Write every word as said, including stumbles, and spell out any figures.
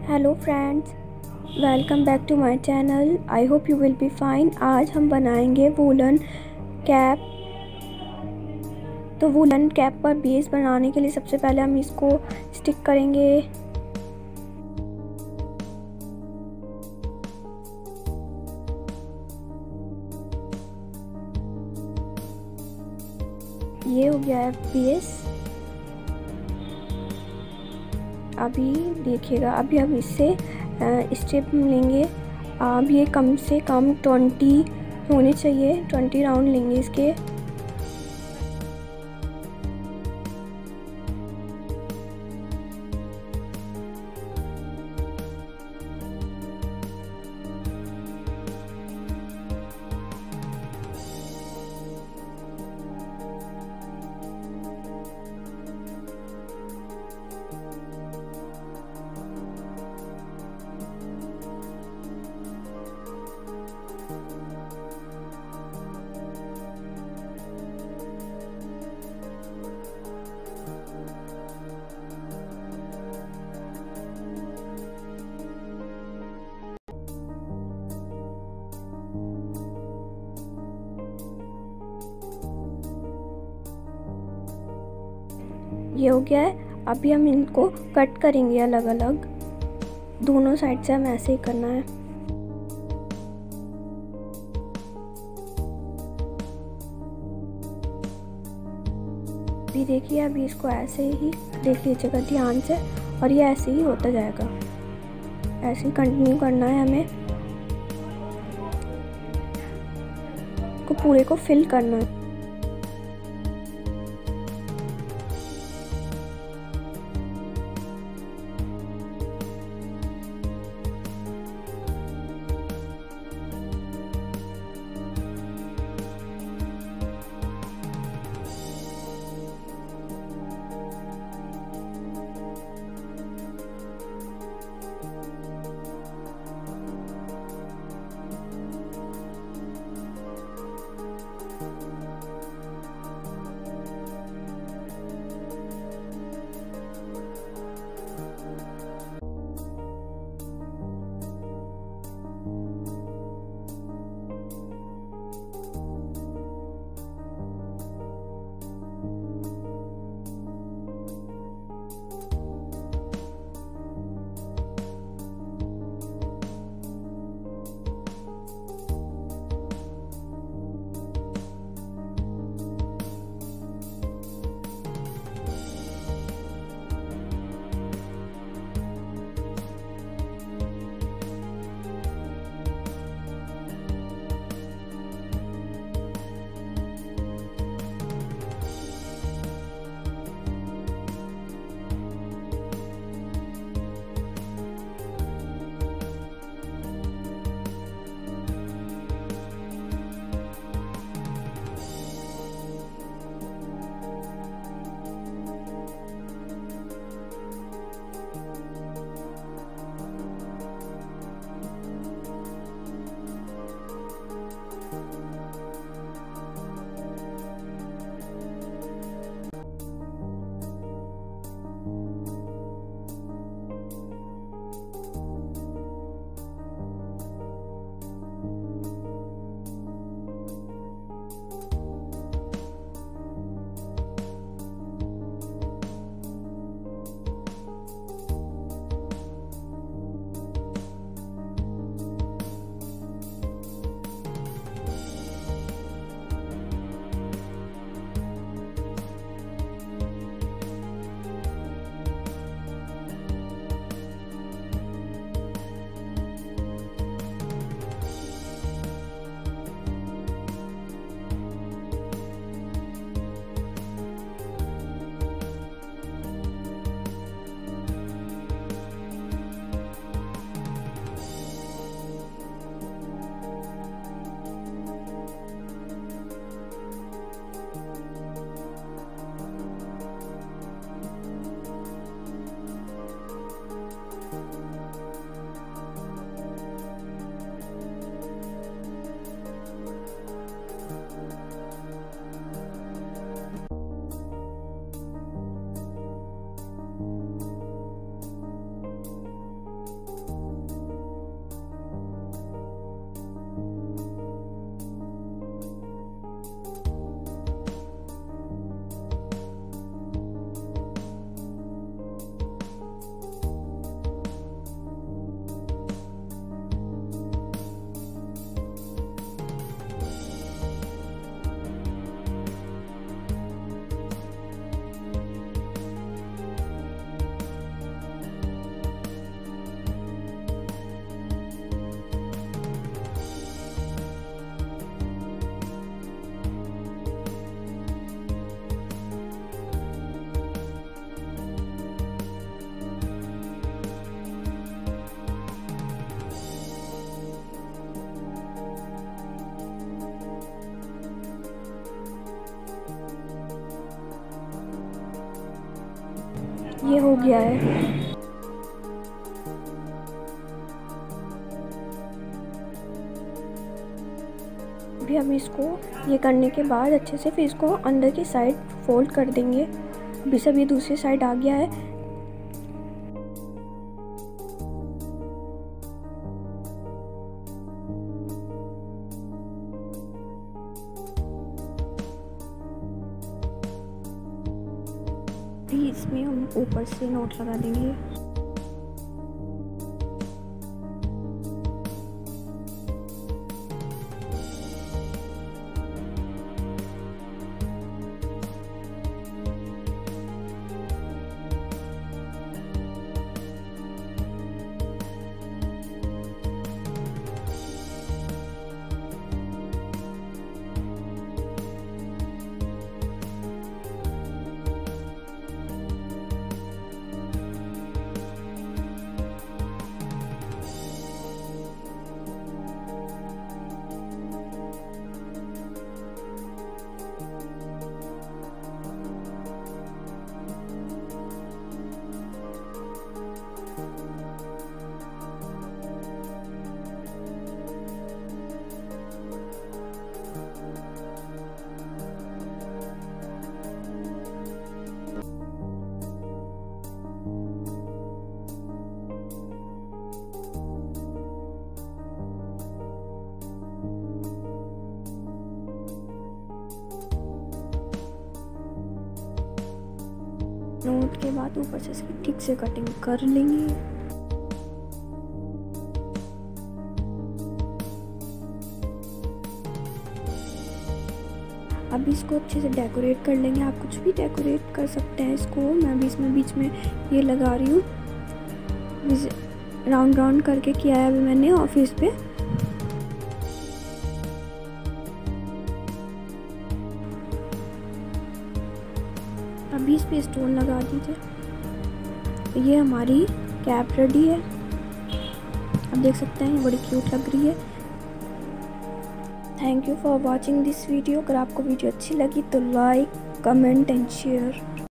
Hello friends, welcome back to my channel. I hope you will be fine. आज हम बनाएंगे woollen cap. तो woollen cap पर base बनाने के लिए सबसे पहले हम इसको स्टिक करेंगे। ये हो गया है बेस। अभी देखिएगा, अभी हम इससे स्टेप लेंगे। अब ये कम से कम ट्वेंटी होने चाहिए, ट्वेंटी राउंड लेंगे इसके। ये हो गया है। अभी हम इनको कट करेंगे अलग अलग, दोनों साइड से हमें ऐसे ही करना है। अभी देखिए, अभी इसको ऐसे ही देख लीजिएगा ध्यान से, और ये ऐसे ही होता जाएगा। ऐसे ही कंटिन्यू करना है हमें, को पूरे को फिल करना है। ये हो गया है। अभी हम इसको ये करने के बाद अच्छे से फिर इसको अंदर की साइड फोल्ड कर देंगे। अभी सब ये दूसरी साइड आ गया है। इसमें हम ऊपर से नोट लगा देंगे। नोट के बाद ऊपर से इसकी ठीक से कटिंग कर लेंगे। अब इसको अच्छे से डेकोरेट कर लेंगे। आप कुछ भी डेकोरेट कर सकते हैं इसको। मैं भी इसमें बीच में ये लगा रही हूँ, राउंड राउंड करके किया है अभी मैंने ऑफिस पे। अभी इस पे स्टोन लगा दीजिए। ये हमारी कैप रेडी है। आप देख सकते हैं ये बड़ी क्यूट लग रही है। Thank you for watching this video. अगर आपको वीडियो अच्छी लगी तो लाइक, कमेंट एंड शेयर।